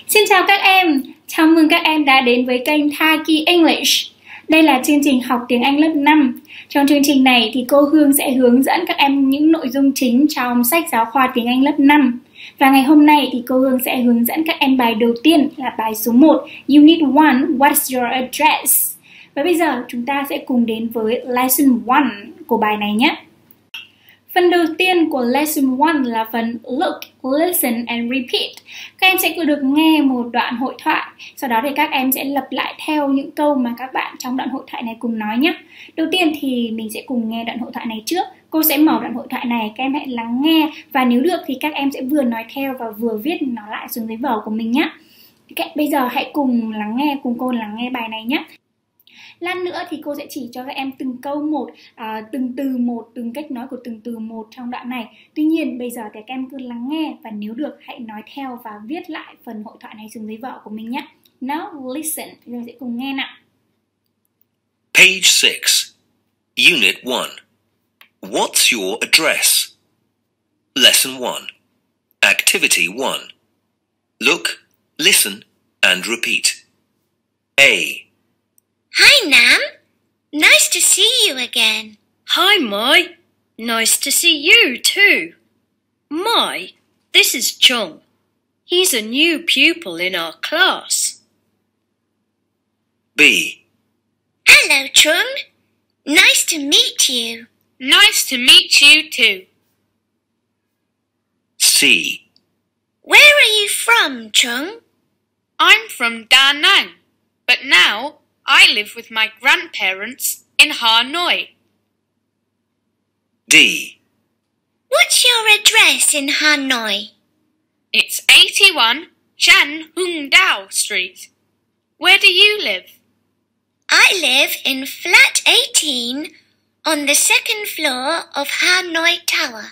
Xin chào các em, chào mừng các em đã đến với kênh Taki English. Đây là chương trình học tiếng Anh lớp 5. Trong chương trình này thì cô Hương sẽ hướng dẫn các em những nội dung chính trong sách giáo khoa tiếng Anh lớp 5. Và ngày hôm nay thì cô Hương sẽ hướng dẫn các em bài đầu tiên là bài số 1, Unit 1, What's your address? Và bây giờ chúng ta sẽ cùng đến với Lesson 1 của bài này nhé. Phần đầu tiên của Lesson 1 là phần Look, Listen and Repeat. Các em sẽ được nghe một đoạn hội thoại. Sau đó thì các em sẽ lặp lại theo những câu mà các bạn trong đoạn hội thoại này cùng nói nhé. Đầu tiên thì mình sẽ cùng nghe đoạn hội thoại này trước. Cô sẽ mở đoạn hội thoại này, các em hãy lắng nghe. Và nếu được thì các em sẽ vừa nói theo và vừa viết nó lại xuống giấy vở của mình nhé. Bây giờ hãy cùng lắng nghe, cùng cô lắng nghe bài này nhé. Lát nữa thì cô sẽ chỉ cho các em từng câu một, từng từ một, từng cách nói của từng từ một trong đoạn này. Tuy nhiên bây giờ thì các em cứ lắng nghe và nếu được hãy nói theo và viết lại phần hội thoại này xuống giấy vở của mình nhé. Now listen, bây giờ sẽ cùng nghe nào. Page 6, Unit 1. What's your address? Lesson 1. Activity 1. Look, listen and repeat. A. Hi, Nam. Nice to see you again. Hi, Mai. Nice to see you too. Mai, this is Chung. He's a new pupil in our class. B. Hello, Chung. Nice to meet you. Nice to meet you too. C. Where are you from, Chung? I'm from Da Nang, but now I live with my grandparents in Hanoi. D. What's your address in Hanoi? It's 81 Shan Hung Dao Street. Where do you live? I live in flat 18 on the second floor of Hanoi Tower.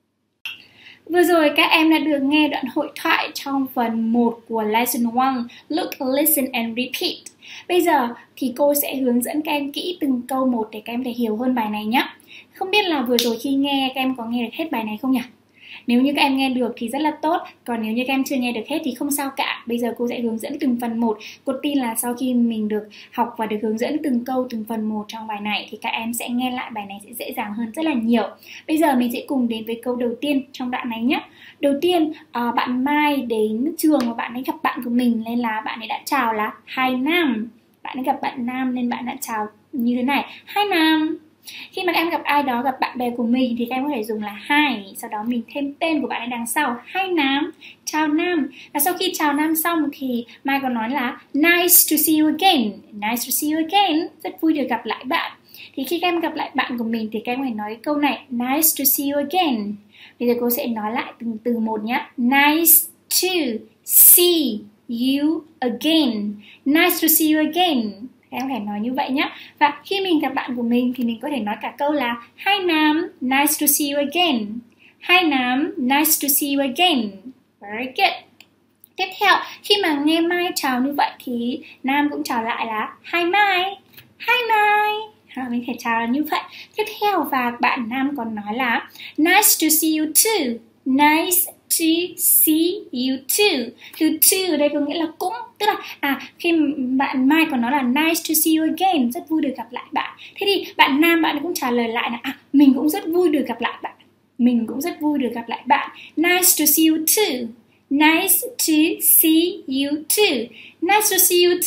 Vừa rồi các em đã được nghe đoạn hội thoại trong phần 1 của Lesson 1, Look, Listen and Repeat. Bây giờ thì cô sẽ hướng dẫn các em kỹ từng câu một để các em thể hiểu hơn bài này nhé. Không biết là vừa rồi khi nghe các em có nghe được hết bài này không nhỉ? Nếu như các em nghe được thì rất là tốt, còn nếu như các em chưa nghe được hết thì không sao cả. Bây giờ cô sẽ hướng dẫn từng phần một. Cô tin là sau khi mình được học và được hướng dẫn từng câu từng phần một trong bài này thì các em sẽ nghe lại bài này sẽ dễ dàng hơn rất là nhiều. Bây giờ mình sẽ cùng đến với câu đầu tiên trong đoạn này nhé. Đầu tiên bạn Mai đến trường và bạn ấy gặp bạn của mình nên là bạn ấy đã chào là Hi Nam. Bạn ấy gặp bạn Nam nên bạn đã chào như thế này, Hi Nam. Khi mà các em gặp ai đó, gặp bạn bè của mình thì các em có thể dùng là hi, sau đó mình thêm tên của bạn ấy đằng sau, Hi Nam, chào Nam. Và sau khi chào Nam xong thì Mai còn nói là nice to see you again. Nice to see you again, rất vui được gặp lại bạn. Thì khi các em gặp lại bạn của mình thì các em phải nói câu này, nice to see you again. Bây giờ cô sẽ nói lại từng từ một nhé. Nice to see you again. Nice to see you again. Các em phải nói như vậy nhé. Và khi mình gặp bạn của mình thì mình có thể nói cả câu là Hi Nam, nice to see you again. Hi Nam, nice to see you again. Very good. Tiếp theo, khi mà nghe Mai chào như vậy thì Nam cũng chào lại là Hi Mai. Hi Mai. Mình thể chào là như vậy. Tiếp theo và bạn Nam còn nói là nice to see you too. Nice to see you too. Từ to ở đây có nghĩa là cũng, tức là khi bạn Mai còn nói là nice to see you again, rất vui được gặp lại bạn. Thế thì bạn Nam bạn cũng trả lời lại là mình cũng rất vui được gặp lại bạn. Mình cũng rất vui được gặp lại bạn. Nice to see you too. Nice to see you too. Nice to see you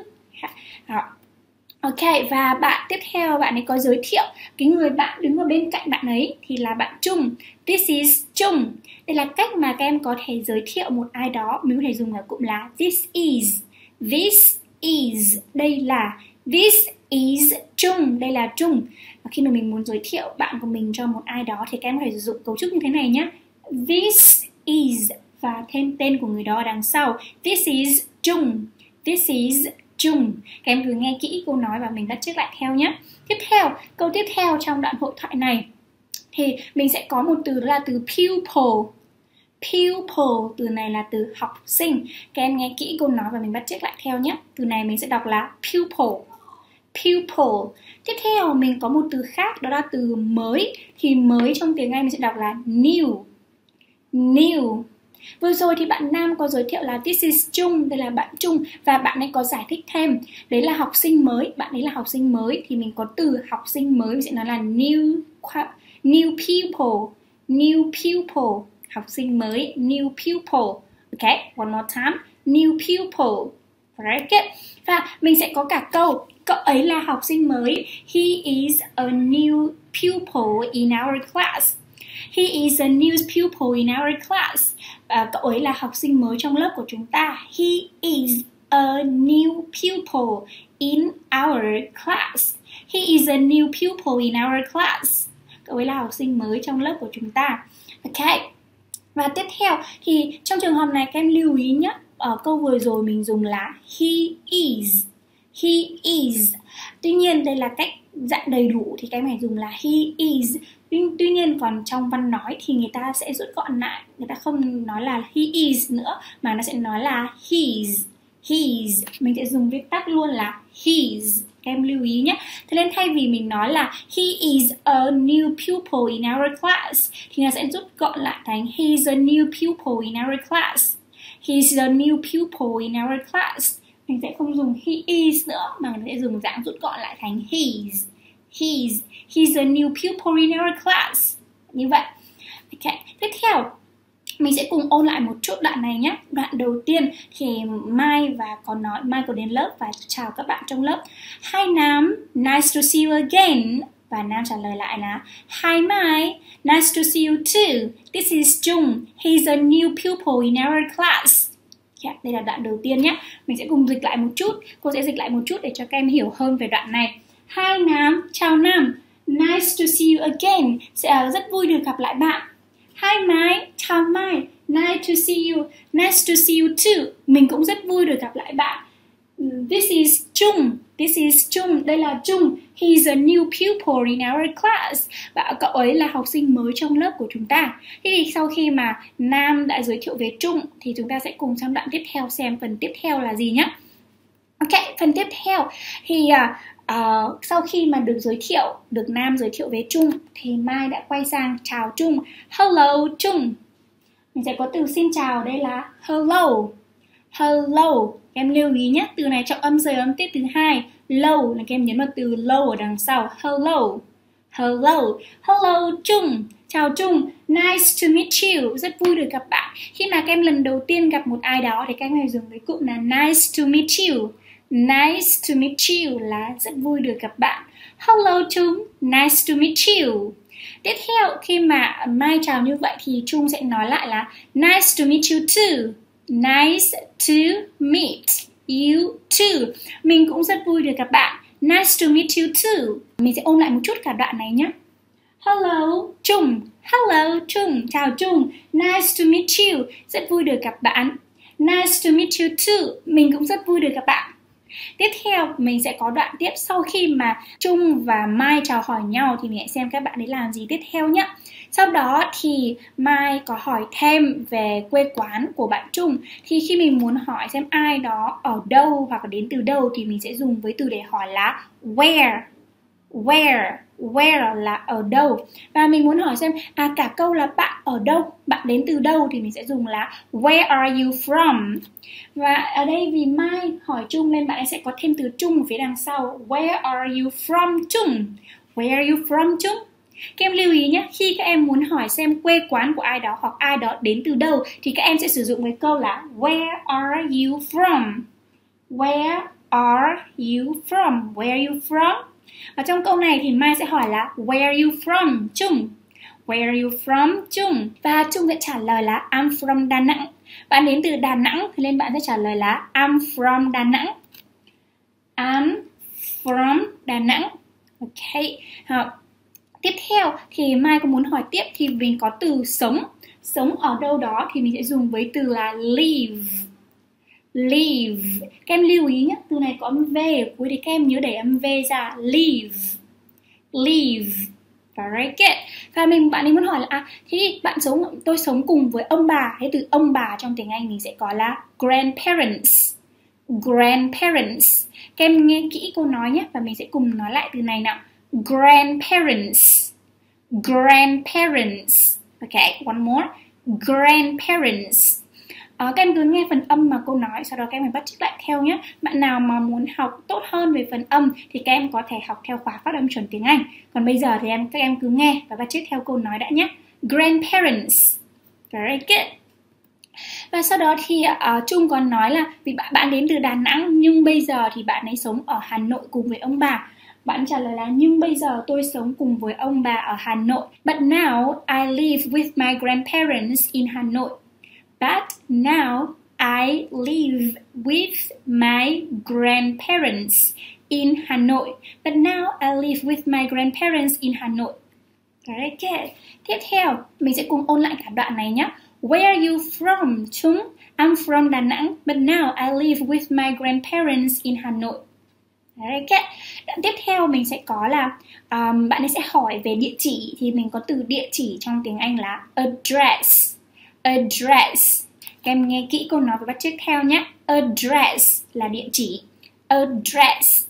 too. Ok, và bạn tiếp theo bạn ấy có giới thiệu cái người bạn đứng ở bên cạnh bạn ấy thì là bạn Chung. This is Chung. Đây là cách mà các em có thể giới thiệu một ai đó. Mình có thể dùng là cụm là this is. This is. Đây là. This is Chung. Đây là Chung. Và khi mà mình muốn giới thiệu bạn của mình cho một ai đó thì các em có thể sử dụng cấu trúc như thế này nhé. This is và thêm tên của người đó đằng sau. This is Chung. This is Chung. Các em cứ nghe kỹ câu nói và mình bắt chước lại theo nhé. Tiếp theo, câu tiếp theo trong đoạn hội thoại này thì mình sẽ có một từ đó là từ pupil. Pupil, từ này là từ học sinh. Các em nghe kỹ câu nói và mình bắt chước lại theo nhé. Từ này mình sẽ đọc là pupil. Pupil. Tiếp theo mình có một từ khác đó là từ mới. Thì mới trong tiếng Anh mình sẽ đọc là new. New. Vừa rồi thì bạn Nam có giới thiệu là this is Trung, đây là bạn Trung, và bạn ấy có giải thích thêm, đấy là học sinh mới, bạn ấy là học sinh mới, thì mình có từ học sinh mới, mình sẽ nói là new pupil, học sinh mới, new pupil. Ok, one more time, new pupil. Very good. Và mình sẽ có cả câu, cậu ấy là học sinh mới, he is a new pupil in our class. He is a new pupil in our class. Cậu ấy là học sinh mới trong lớp của chúng ta. He is a new pupil in our class. He is a new pupil in our class. Cậu ấy là học sinh mới trong lớp của chúng ta. Ok. Và tiếp theo thì trong trường hợp này các em lưu ý nhé. Ở câu vừa rồi mình dùng là he is. He is. Tuy nhiên đây là cách dạng đầy đủ thì các em phải dùng là he is. Tuy nhiên còn trong văn nói thì người ta sẽ rút gọn lại. Người ta không nói là he is nữa mà nó sẽ nói là his. His. Mình sẽ dùng viết tắt luôn là his. Các em lưu ý nhé. Thế nên thay vì mình nói là he is a new pupil in our class thì nó sẽ rút gọn lại thành he is a new pupil in our class. He is a new pupil in our class. Mình sẽ không dùng he is nữa mà mình sẽ dùng dạng rút gọn lại thành his. He's a new pupil in our class. Như vậy. Ok. Tiếp theo mình sẽ cùng ôn lại một chút đoạn này nhé. Đoạn đầu tiên thì Mai có đến lớp và chào các bạn trong lớp. Hi Nam, nice to see you again. Và Nam trả lời lại là hi Mai, nice to see you too. This is Jung. He's a new pupil in our class. Yeah, đây là đoạn đầu tiên nhé. Mình sẽ cùng dịch lại một chút. Cô sẽ dịch lại một chút để cho các em hiểu hơn về đoạn này. Hi Nam, chào Nam. Nice to see you again. Rất vui được gặp lại bạn. Hi Mai, chào Mai. Nice to see you. Nice to see you too. Mình cũng rất vui được gặp lại bạn. This is Trung. This is Trung. Đây là Trung. He's a new pupil in our class. Và cậu ấy là học sinh mới trong lớp của chúng ta. Thế thì sau khi mà Nam đã giới thiệu về Trung thì chúng ta sẽ cùng sang đoạn tiếp theo xem phần tiếp theo là gì nhé. Ok, phần tiếp theo thì sau khi mà được Nam giới thiệu về Trung thì Mai đã quay sang chào Trung. Hello Trung. Mình sẽ có từ xin chào, đây là hello. Hello. Em lưu ý nhé, từ này trọng âm rời âm tiết thứ hai. Low là các em nhấn vào từ low ở đằng sau. Hello. Hello. Hello Trung. Chào Trung. Nice to meet you. Rất vui được gặp bạn. Khi mà các em lần đầu tiên gặp một ai đó thì các em hãy dùng cái cụm là nice to meet you. Nice to meet you là rất vui được gặp bạn. Hello Trung. Nice to meet you. Tiếp theo khi mà Mai chào như vậy thì Trung sẽ nói lại là nice to meet you too. Nice to meet you too. Mình cũng rất vui được gặp bạn. Nice to meet you too. Mình sẽ ôn lại một chút cả đoạn này nhé. Hello Trung. Hello Trung. Chào Trung. Nice to meet you. Rất vui được gặp bạn. Nice to meet you too. Mình cũng rất vui được gặp bạn. Tiếp theo mình sẽ có đoạn tiếp sau khi mà Trung và Mai chào hỏi nhau thì mình hãy xem các bạn ấy làm gì tiếp theo nhé. Sau đó thì Mai có hỏi thêm về quê quán của bạn Trung. Thì khi mình muốn hỏi xem ai đó ở đâu hoặc là đến từ đâu thì mình sẽ dùng với từ để hỏi là where. Where là ở đâu. Và mình muốn hỏi xem cả câu là bạn ở đâu, bạn đến từ đâu thì mình sẽ dùng là where are you from. Và ở đây vì Mai hỏi Trung nên bạn ấy sẽ có thêm từ Trung ở phía đằng sau. Where are you from Trung? Where are you from Trung? Các em lưu ý nhé, khi các em muốn hỏi xem quê quán của ai đó hoặc ai đó đến từ đâu thì các em sẽ sử dụng cái câu là where are you from? Where are you from? Where are you from? Và trong câu này thì Mai sẽ hỏi là where are you from Trung? Where are you from Trung? Và Trung sẽ trả lời là I'm from Đà Nẵng. Bạn đến từ Đà Nẵng thì nên bạn sẽ trả lời là I'm from Đà Nẵng. I'm from Đà Nẵng. Ok. Tiếp theo thì Mai có muốn hỏi tiếp thì mình có từ sống. Sống ở đâu đó thì mình sẽ dùng với từ là live. Live. Các em lưu ý nhé, từ này có âm V ở cuối thì các em nhớ đẩy âm V ra. Live. Live. Very good. Và bạn ấy muốn hỏi là thế thì tôi sống cùng với ông bà. Thế từ ông bà trong tiếng Anh mình sẽ có là grandparents. Grandparents. Các em nghe kỹ câu nói nhé và mình sẽ cùng nói lại từ này nào. Grandparents. Grandparents. Okay, one more. grandparents. Các em cứ nghe phần âm mà cô nói, sau đó các em phải bắt chước lại theo nhé. Bạn nào mà muốn học tốt hơn về phần âm thì các em có thể học theo khóa phát âm chuẩn tiếng Anh. Còn bây giờ thì các em cứ nghe và bắt chước theo cô nói đã nhé. Grandparents. Very good. Và sau đó thì Trung còn nói là vì bạn đến từ Đà Nẵng nhưng bây giờ thì bạn ấy sống ở Hà Nội cùng với ông bà. Bạn trả lời là nhưng bây giờ tôi sống cùng với ông bà ở Hà Nội. But now I live with my grandparents in Hà Nội. But now I live with my grandparents in Hà Nội. But now I live with my grandparents in Hà Nội. Very good. Tiếp theo, mình sẽ cùng ôn lại cả đoạn này nhé. Where are you from, Trung? I'm from Đà Nẵng, but now I live with my grandparents in Hà Nội. Very good. Đoạn tiếp theo mình sẽ có là bạn ấy sẽ hỏi về địa chỉ, thì mình có từ địa chỉ trong tiếng Anh là address. Address. Các em nghe kỹ câu nói và bắt chước theo nhé. Address là địa chỉ. Address.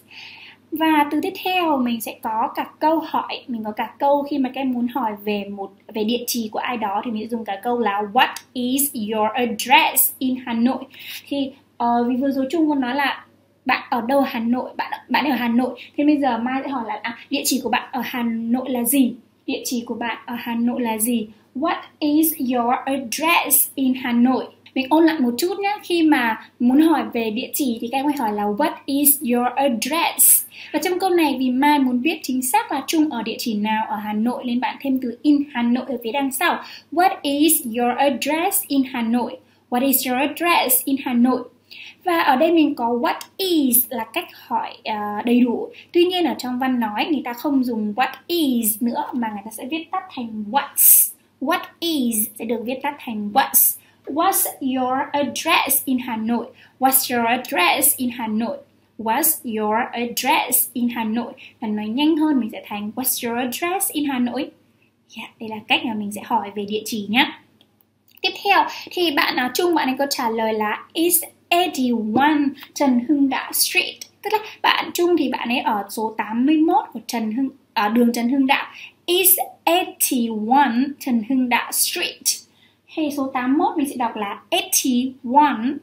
Và từ tiếp theo mình sẽ có cả câu hỏi. Mình có cả câu khi mà các em muốn hỏi về địa chỉ của ai đó thì mình sẽ dùng cả câu là What is your address in Hà Nội? Thì vì vừa rồi Trung có nói là bạn ở đâu Hà Nội, bạn ở Hà Nội. Thế bây giờ Mai sẽ hỏi là địa chỉ của bạn ở Hà Nội là gì? Địa chỉ của bạn ở Hà Nội là gì? What is your address in Hà Nội? Mình ôn lại một chút nhé. Khi mà muốn hỏi về địa chỉ thì các em phải hỏi là What is your address? Và trong câu này vì Mai muốn biết chính xác là Trung ở địa chỉ nào ở Hà Nội nên bạn thêm từ in Hà Nội ở phía đằng sau. What is your address in Hà Nội? What is your address in Hà Nội? Và ở đây mình có what is là cách hỏi đầy đủ. Tuy nhiên ở trong văn nói người ta không dùng what is nữa mà người ta sẽ viết tắt thành what's. What is sẽ được viết tắt thành what's. What's your address in Hà Nội? What's your address in Hà Nội? What's your address in Hà Nội? Và nói nhanh hơn mình sẽ thành What's your address in Hà Nội? Đây là cách mà mình sẽ hỏi về địa chỉ nhé. Tiếp theo thì bạn Trung bạn ấy có trả lời là Is 81 Trần Hưng Đạo Street. Tức là bạn Trung thì bạn ấy ở số 81 của ở đường Trần Hưng Đạo. Is 81 Trần Hưng Đạo Street. Hay số 81 mình sẽ đọc là 81.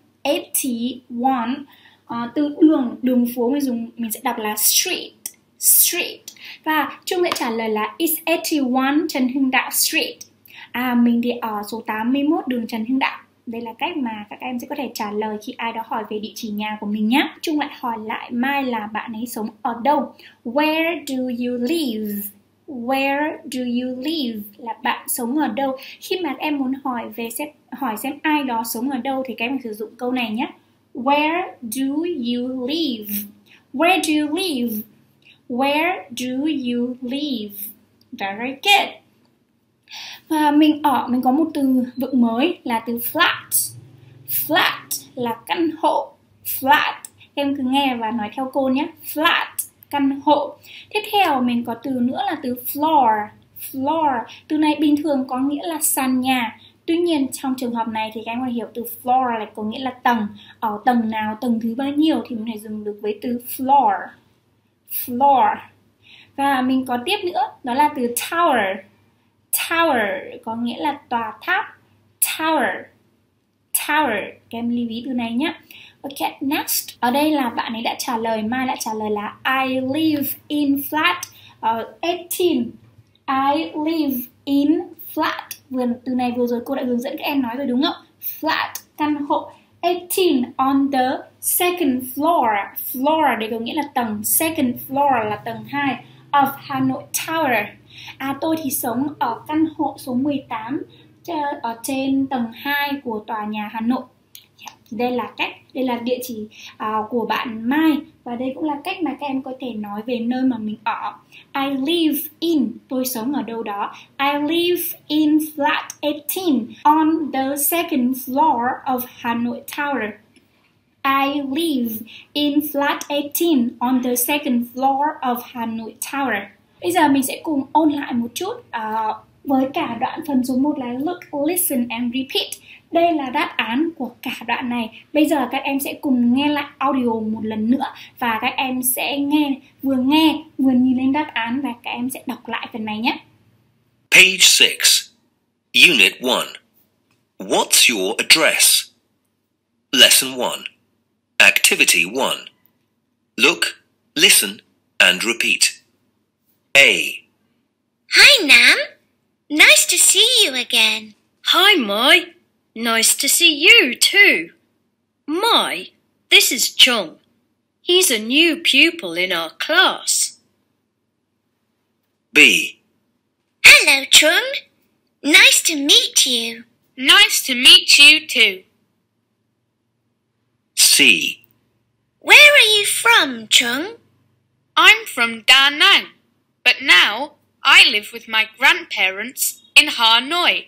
81. Từ đường phố mình sẽ đọc là street. Street. Và Trung sẽ trả lời là Is 81 Trần Hưng Đạo Street. Mình thì ở số 81 đường Trần Hưng Đạo. Đây là cách mà các em sẽ có thể trả lời khi ai đó hỏi về địa chỉ nhà của mình nhé. Trung lại hỏi lại Mai là bạn ấy sống ở đâu. Where do you live? Where do you live là bạn sống ở đâu. Khi mà các em muốn hỏi xem ai đó sống ở đâu thì các em sử dụng câu này nhé. Where do you live? Where do you live? Where do you live? Very good. Và mình có một từ vựng mới là từ flat. Flat là căn hộ. Flat. Em cứ nghe và nói theo cô nhé. Flat, căn hộ. Tiếp theo mình có từ nữa là từ floor. Floor. Từ này bình thường có nghĩa là sàn nhà. Tuy nhiên trong trường hợp này thì các em phải hiểu từ floor là có nghĩa là tầng. Ở tầng nào, tầng thứ bao nhiêu thì mình phải dùng được với từ floor. Floor. Và mình có tiếp nữa đó là từ tower. Tower có nghĩa là tòa tháp. Tower. Tower. Các em lưu ý từ này nhé. Ok, next. Ở đây là bạn ấy đã trả lời, Mai đã trả lời là I live in flat 18. I live in flat. Từ này vừa rồi cô đã hướng dẫn các em nói rồi đúng không? Flat, căn hộ. 18 on the second floor. Floor đây có nghĩa là tầng. Second floor là tầng 2 of Hà Nội Tower. Tôi thì sống ở căn hộ số 18 ở trên tầng 2 của tòa nhà Hà Nội. Đây là địa chỉ của bạn Mai. Và đây cũng là cách mà các em có thể nói về nơi mà mình ở. I live in, tôi sống ở đâu đó. I live in flat 18 on the second floor of Hà Nội Tower. I live in flat 18 on the second floor of Hà Nội Tower. Bây giờ mình sẽ cùng ôn lại một chút với cả đoạn phần số 1 là look, listen and repeat. Đây là đáp án của cả đoạn này. Bây giờ các em sẽ cùng nghe lại audio một lần nữa và các em sẽ nghe vừa nhìn lên đáp án và các em sẽ đọc lại phần này nhé. Page 6, Unit 1. What's your address? Lesson 1. Activity 1. Look, listen, and repeat. A. Hi, Nam. Nice to see you again. Hi, Mai. Nice to see you too. Mai, this is Chung. He's a new pupil in our class. B. Hello, Chung. Nice to meet you. Nice to meet you too. C. Where are you from, Chung? I'm from Da Nang, but now I live with my grandparents in Hanoi.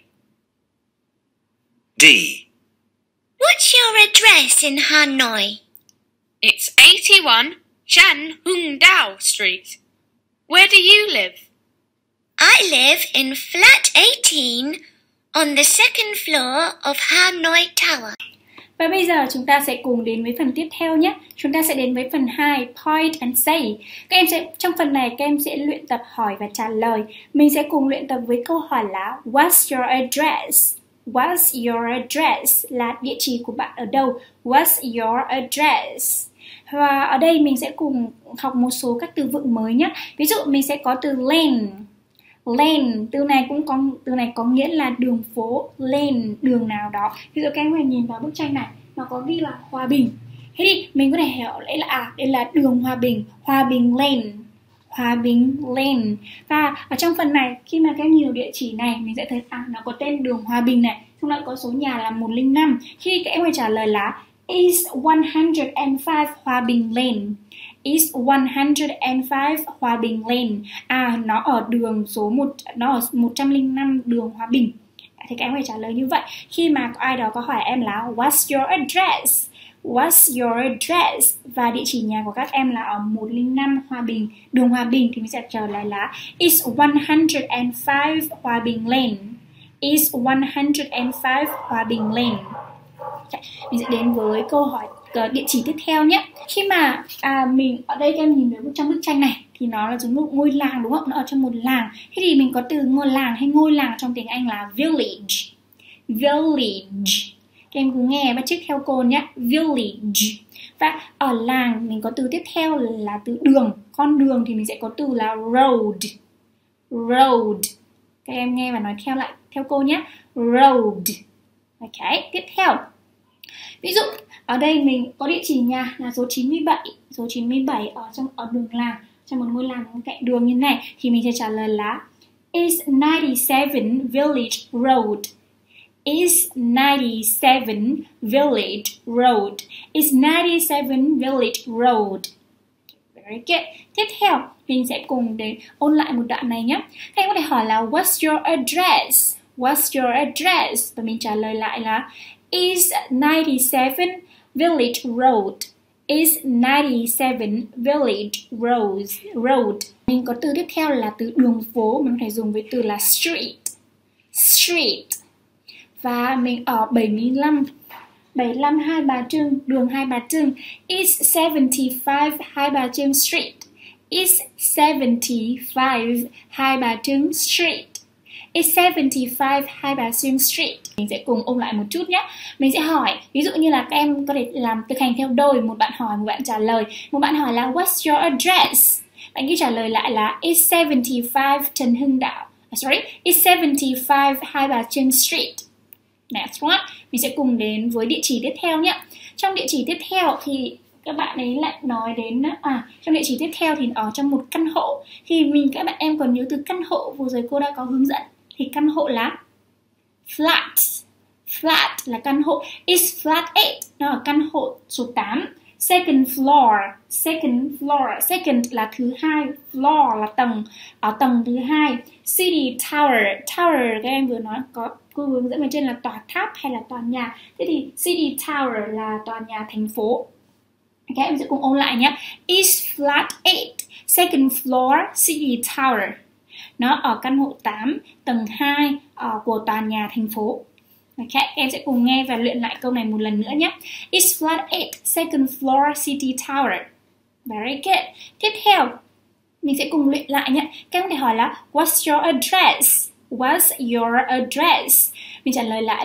D. What's your address in Hanoi? It's 81 Shan Hung Dao Street. Where do you live? I live in flat 18 on the second floor of Hanoi Tower. Và bây giờ chúng ta sẽ cùng đến với phần tiếp theo nhé. Chúng ta sẽ đến với phần 2, point and say. Trong phần này các em sẽ luyện tập hỏi và trả lời. Mình sẽ cùng luyện tập với câu hỏi là What's your address? What's your address? Là địa chỉ của bạn ở đâu? What's your address? Và ở đây mình sẽ cùng học một số các từ vựng mới nhé. Ví dụ mình sẽ có từ lane. Lane, từ này có nghĩa là đường phố, lane, đường nào đó. Ví dụ các em nhìn vào bức tranh này, nó có ghi là Hòa Bình. Thế thì mình có thể hiểu đây là đường Hòa Bình, Hòa Bình Lane, Hòa Bình Lane. Và ở trong phần này, khi mà các em nhìn địa chỉ này, mình sẽ thấy nó có tên đường Hòa Bình này, xong lại có số nhà là 105. Khi các em phải trả lời là is 105 Hòa Bình Lane. Is 105 Hòa Bình Lane. Nó ở đường số 1, nó ở 105 đường Hòa Bình. Thì các em phải trả lời như vậy. Khi mà ai đó có hỏi em là What's your address? What's your address? Và địa chỉ nhà của các em là ở 105 Hòa Bình, đường Hòa Bình, thì mình sẽ trả lời là Is 105 Hòa Bình Lane. Is 105 Hòa Bình Lane. Mình sẽ đến với câu hỏi địa chỉ tiếp theo nhé. Khi mà mình ở đây các em nhìn thấy trong bức tranh này thì nó là giống một ngôi làng, đúng không? Nó ở trong một làng. Thế thì mình có từ ngôi làng hay ngôi làng trong tiếng Anh là village. Village. Các em cứ nghe bắt chước theo cô nhé. Village. Và ở làng mình có từ tiếp theo là từ đường. Con đường thì mình sẽ có từ là road. Road. Các em nghe và nói theo cô nhé. Road. Ok, tiếp theo. Ví dụ ở đây mình có địa chỉ nhà là số 97. Số 97 ở đường làng, trong một ngôi làng cạnh đường như này, thì mình sẽ trả lời là Is 97 Village Road. Is 97 Village Road. Is 97 Village Road. Very good. Tiếp theo mình sẽ cùng đến ôn lại một đoạn này nhé. Các em có thể hỏi là What's your address? What's your address? Và mình trả lời lại là Is 97 Village Road. Is 97 Village Road. Mình có từ tiếp theo là từ đường phố, mình có thể dùng với từ là street. Street. Và mình ở 75 Hai Bà Trưng, đường Hai Bà Trưng. Is 75 Hai Bà Trưng Street. Is 75 Hai Bà Trưng Street. Is 75 Hai Bà Trưng Street. Mình sẽ cùng ôn lại một chút nhé. Mình sẽ hỏi, ví dụ như là các em có thể làm thực hành theo đôi. Một bạn hỏi, một bạn trả lời. Một bạn hỏi là What's your address? Bạn cứ trả lời lại là Is 75 Trần Hưng Đạo. Is 75 Hai Bà Trưng Street. That's right. Mình sẽ cùng đến với địa chỉ tiếp theo nhé. Trong địa chỉ tiếp theo thì các bạn ấy lại nói đến trong địa chỉ tiếp theo thì ở trong một căn hộ. Thì các bạn em còn nhớ từ căn hộ vừa rồi cô đã có hướng dẫn. Thì căn hộ là flat. Flat là căn hộ. Is flat 8. Nó ở căn hộ số 8. Second floor. Second floor. Second là thứ hai. Floor là tầng. Ở tầng thứ hai. City tower. Tower các em vừa nói có cô hướng dẫn bên trên là tòa tháp hay là tòa nhà. Thế thì city tower là tòa nhà thành phố. Các em sẽ cùng ôn lại nhé. Is flat 8. Second floor city tower. Nó ở căn hộ 8, tầng 2 của tòa nhà thành phố. Okay, em sẽ cùng nghe và luyện lại câu này một lần nữa nhé. Is flat 8, second floor city tower. Very good. Tiếp theo, mình sẽ cùng luyện lại nhé. Các em có thể hỏi là What's your address? What's your address? Mình trả lời lại là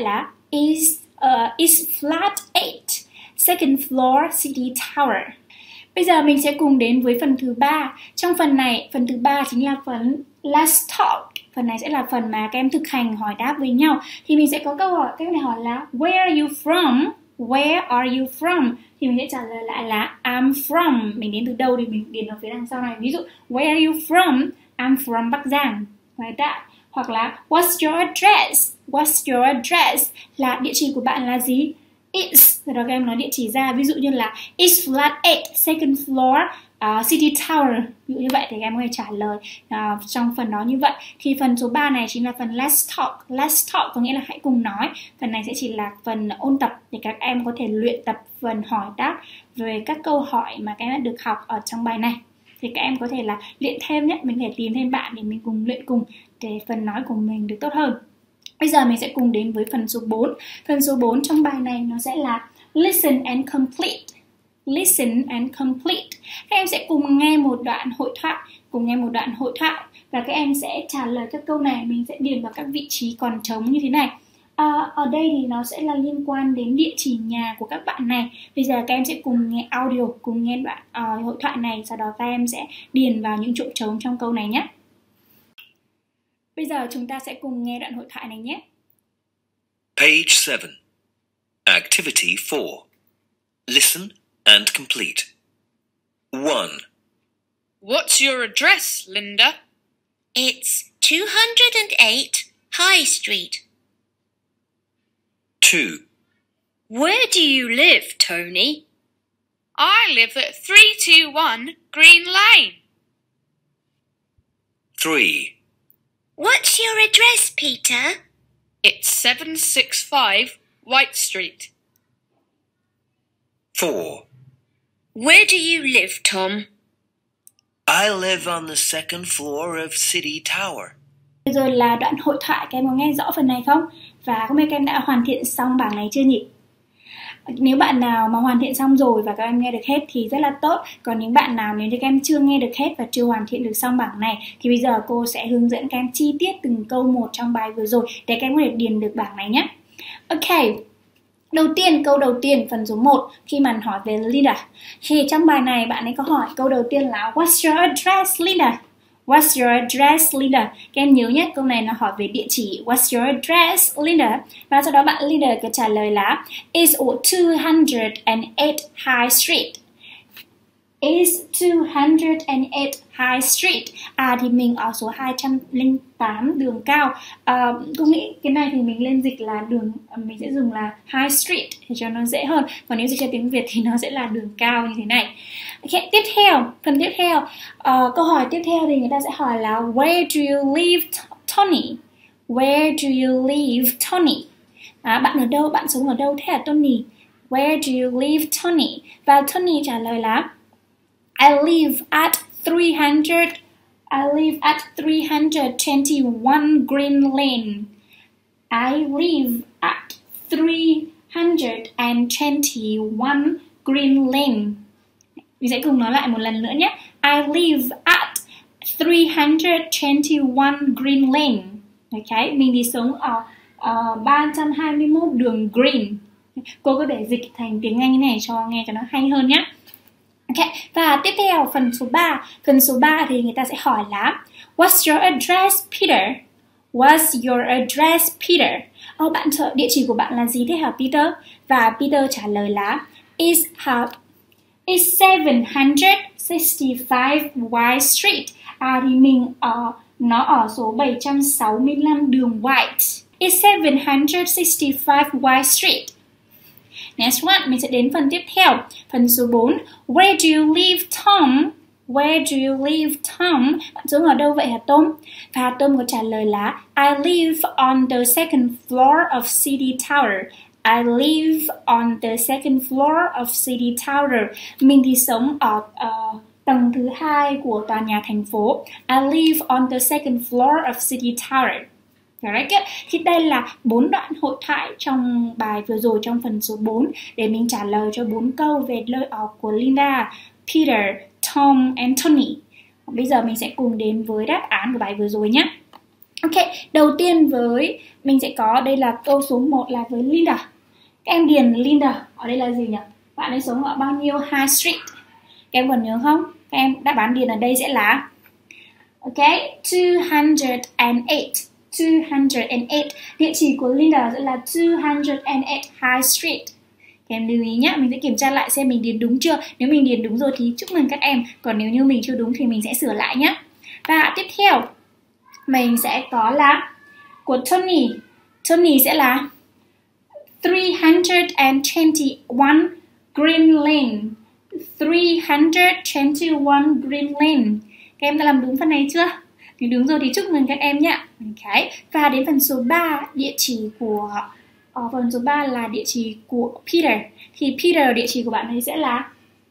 is flat 8, second floor city tower. Bây giờ mình sẽ cùng đến với phần thứ 3. Trong phần này, phần thứ 3 chính là phần Let's Talk. Phần này sẽ là phần mà các em thực hành hỏi đáp với nhau. Thì mình sẽ có câu hỏi, các em hỏi là Where are you from? Where are you from? Thì mình sẽ trả lời lại là I'm from. Mình đến từ đâu thì mình điền ở phía đằng sau này. Ví dụ, Where are you from? I'm from Bắc Giang. Like that. Hoặc là What's your address? What's your address? Là địa chỉ của bạn là gì? It's, rồi đó các em nói địa chỉ ra. Ví dụ như là It's flat 8, second floor, city tower. Ví dụ như vậy thì các em có thể trả lời trong phần đó như vậy. Thì phần số 3 này chính là phần Let's Talk. Let's Talk có nghĩa là hãy cùng nói. Phần này sẽ chỉ là phần ôn tập để các em có thể luyện tập phần hỏi đáp về các câu hỏi mà các em đã được học ở trong bài này. Thì các em có thể là luyện thêm nhé. Mình có thể tìm thêm bạn để mình cùng luyện cùng để phần nói của mình được tốt hơn. Bây giờ mình sẽ cùng đến với phần số 4. Phần số 4 trong bài này nó sẽ là Listen and complete. Listen and complete. Các em sẽ cùng nghe một đoạn hội thoại, và các em sẽ trả lời các câu này. Mình sẽ điền vào các vị trí còn trống như thế này. Ở đây thì nó sẽ là liên quan đến địa chỉ nhà của các bạn này. Bây giờ các em sẽ cùng nghe audio, cùng nghe đoạn hội thoại này. Sau đó các em sẽ điền vào những chỗ trống trong câu này nhé. Bây giờ chúng ta sẽ cùng nghe đoạn hội thoại này nhé. Page 7. Activity 4. Listen and complete. 1. What's your address, Linda? It's 208 High Street. 2. Where do you live, Tony? I live at 321 Green Lane. 3. What's your address, Peter? It's 765 White Street. 4. Where do you live, Tom? I live on the second floor of City Tower. Rồi là đoạn hội thoại, các em có nghe rõ phần này không? Và không biết các em đã hoàn thiện xong bảng này chưa nhỉ? Nếu bạn nào mà hoàn thiện xong rồi và các em nghe được hết thì rất là tốt. Còn những bạn nào nếu như các em chưa nghe được hết và chưa hoàn thiện được xong bảng này thì bây giờ cô sẽ hướng dẫn các em chi tiết từng câu một trong bài vừa rồi để các em có thể điền được bảng này nhé. Ok, câu đầu tiên, phần số 1 khi mà hỏi về Linda. Thì trong bài này bạn ấy có hỏi câu đầu tiên là What's your address, Linda? What's your address, Linda? Các em nhớ nhé, câu này nó hỏi về địa chỉ. What's your address, Linda? Và sau đó bạn Linda có trả lời là It's 208 High Street. Is 208 High Street. Thì mình ở số 208 đường cao. Cô nghĩ cái này thì mình lên dịch là đường, mình sẽ dùng là High Street để cho nó dễ hơn. Còn nếu dịch cho tiếng Việt thì nó sẽ là đường cao như thế này. Okay, phần tiếp theo, câu hỏi tiếp theo thì người ta sẽ hỏi là Where do you live, Tony? Where do you live, Tony? Bạn ở đâu, bạn sống ở đâu thế hả Tony? Where do you live, Tony? Và Tony trả lời là I live at 321 Green Lane. I live at 321 Green Lane. Mình sẽ cùng nói lại một lần nữa nhé. I live at 321 Green Lane. Okay. Mình thì sống ở 321 đường Green. Cô có thể dịch thành tiếng Anh này cho nghe cho nó hay hơn nhé. Ok, và tiếp theo phần số 3. Phần số 3 thì người ta sẽ hỏi là What's your address, Peter? What's your address, Peter? Bạn địa chỉ của bạn là gì thế hả Peter? Và Peter trả lời là Is 765 White Street. Thì mình nó ở số 765 đường White. Is 765 White Street. Next one, mình sẽ đến phần tiếp theo. Phần số 4. Where do you live, Tom? Where do you live, Tom? Bạn sống ở đâu vậy hả Tom? Và Tom có trả lời là I live on the second floor of City Tower. I live on the second floor of City Tower. Mình thì sống ở tầng thứ 2 của tòa nhà thành phố. I live on the second floor of City Tower. Thì đây là 4 đoạn hội thoại trong bài vừa rồi trong phần số 4 để mình trả lời cho 4 câu về nơi ở của Linda, Peter, Tom and Tony. Bây giờ mình sẽ cùng đến với đáp án của bài vừa rồi nhé. Ok, đầu tiên với mình sẽ có, đây là câu số 1 là với Linda. Các em điền Linda, ở đây là gì nhỉ? Bạn ấy sống ở bao nhiêu High Street? Các em còn nhớ không? Các em đáp án điền ở đây sẽ là ok, 208. 208. Địa chỉ của Linda sẽ là 208 High Street. Các em lưu ý nhé, mình sẽ kiểm tra lại xem mình điền đúng chưa. Nếu mình điền đúng rồi thì chúc mừng các em. Còn nếu như mình chưa đúng thì mình sẽ sửa lại nhé. Và tiếp theo mình sẽ có là của Tony. Tony sẽ là 321 Green Lane. 321 Green Lane. Các em đã làm đúng phần này chưa? Nếu đúng rồi thì chúc mừng các em nhé. Okay. Và đến phần số 3, địa chỉ của phần số 3 là địa chỉ của Peter. Thì Peter, địa chỉ của bạn ấy sẽ là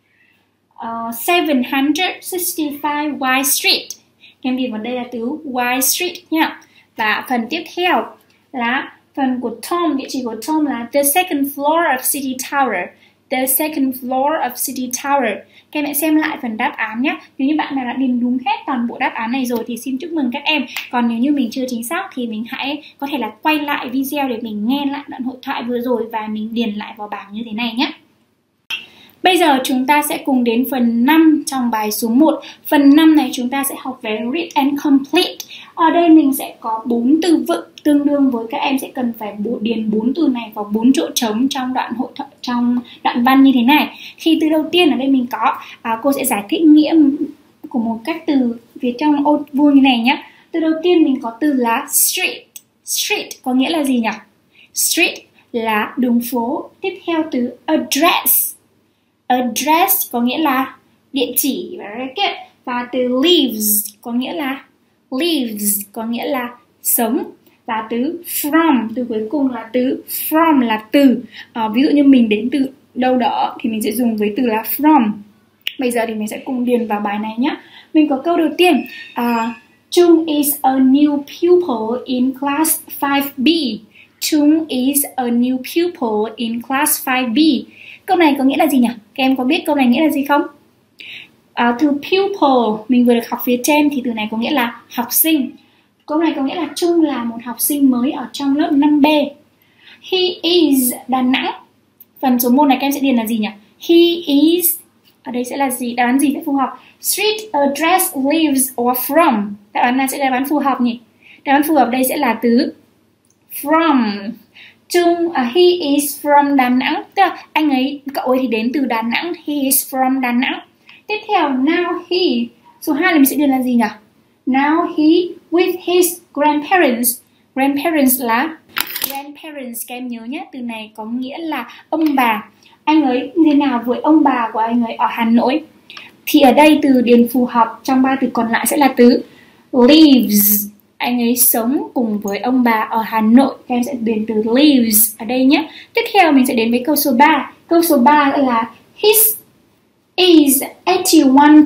765 Y Street. Các em điền vào đây là từ Y Street nhé. Và phần tiếp theo là phần của Tom. Địa chỉ của Tom là the second floor of City Tower. The second floor of City Tower. Các em hãy xem lại phần đáp án nhé. Nếu như bạn nào đã điền đúng hết toàn bộ đáp án này rồi thì xin chúc mừng các em. Còn nếu như mình chưa chính xác thì mình hãy có thể là quay lại video để mình nghe lại đoạn hội thoại vừa rồi và mình điền lại vào bảng như thế này nhé. Bây giờ chúng ta sẽ cùng đến phần 5 trong bài số 1. Phần 5 này chúng ta sẽ học về read and complete. Ở đây mình sẽ có 4 từ vựng, tương đương với các em sẽ cần phải điền 4 từ này vào 4 chỗ trống trong đoạn hội thoại, trong đoạn văn như thế này. Thì từ đầu tiên ở đây mình có cô sẽ giải thích nghĩa của một cách từ phía trong ô vuông như này nhé. Từ đầu tiên mình có từ là street. Street có nghĩa là gì nhỉ? Street là đường phố. Tiếp theo từ address. Address có nghĩa là địa chỉ và từ leaves có nghĩa là sống, và từ from, từ cuối cùng là từ from là từ. Ví dụ như mình đến từ đâu đó thì mình sẽ dùng với từ là from. Bây giờ thì mình sẽ cùng điền vào bài này nhé. Mình có câu đầu tiên, Chung is a new pupil in class 5B. Chung is a new pupil in class 5B. Câu này có nghĩa là gì nhỉ? Các em có biết câu này nghĩa là gì không? Từ pupil mình vừa được học phía trên thì từ này có nghĩa là học sinh. Câu này có nghĩa là Chung là một học sinh mới ở trong lớp 5B. He is Đà Nẵng. Phần số 1 này các em sẽ điền là gì nhỉ? He is, ở đây sẽ là gì? Đáp án gì sẽ phù hợp? Street, address, lives or from. Đáp án này sẽ là đáp án phù hợp nhỉ? Đáp án phù hợp đây sẽ là từ from. Chung, he is from Đà Nẵng. Tức là cậu ấy thì đến từ Đà Nẵng. He is from Đà Nẵng. Tiếp theo, now he. Số 2 này mình sẽ điền là gì nhỉ? Now he with his grandparents. Grandparents là grandparents, các em nhớ nhé. Từ này có nghĩa là ông bà. Anh ấy như thế nào với ông bà của anh ấy ở Hà Nội? Thì ở đây từ điền phù hợp trong 3 từ còn lại sẽ là từ lives. Anh ấy sống cùng với ông bà ở Hà Nội. Các em sẽ điền từ lives ở đây nhé. Tiếp theo mình sẽ đến với câu số 3. Câu số 3 là his is 81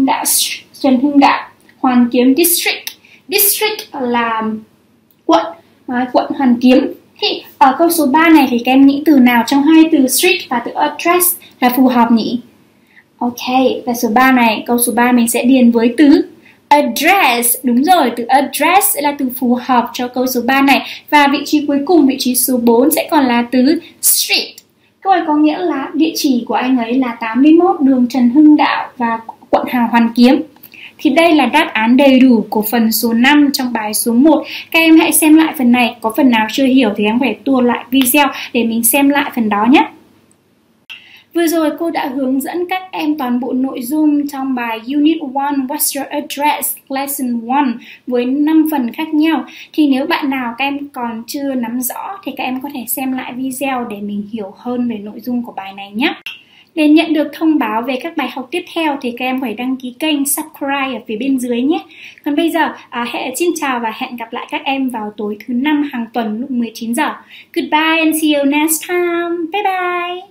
Trần Hưng Đạo, Hoàn Kiếm District. District là quận, quận Hoàn Kiếm. Thì ở câu số 3 này thì các em nghĩ từ nào trong hai từ street và từ address là phù hợp nhỉ? Ok, và số 3 này, câu số 3 mình sẽ điền với từ address. Đúng rồi, từ address sẽ là từ phù hợp cho câu số 3 này. Và vị trí cuối cùng, vị trí số 4 sẽ còn là từ street. Câu này có nghĩa là địa chỉ của anh ấy là 81 đường Trần Hưng Đạo và quận Hoàn Kiếm. Thì đây là đáp án đầy đủ của phần số 5 trong bài số 1. Các em hãy xem lại phần này. Có phần nào chưa hiểu thì em phải tua lại video để mình xem lại phần đó nhé. Vừa rồi cô đã hướng dẫn các em toàn bộ nội dung trong bài Unit 1 What's Your Address Lesson 1 với 5 phần khác nhau. Thì nếu bạn nào các em còn chưa nắm rõ thì các em có thể xem lại video để mình hiểu hơn về nội dung của bài này nhé. Để nhận được thông báo về các bài học tiếp theo thì các em phải đăng ký kênh, subscribe ở phía bên dưới nhé. Còn bây giờ, xin chào và hẹn gặp lại các em vào tối thứ 5 hàng tuần lúc 19 giờ. Goodbye and see you next time. Bye bye.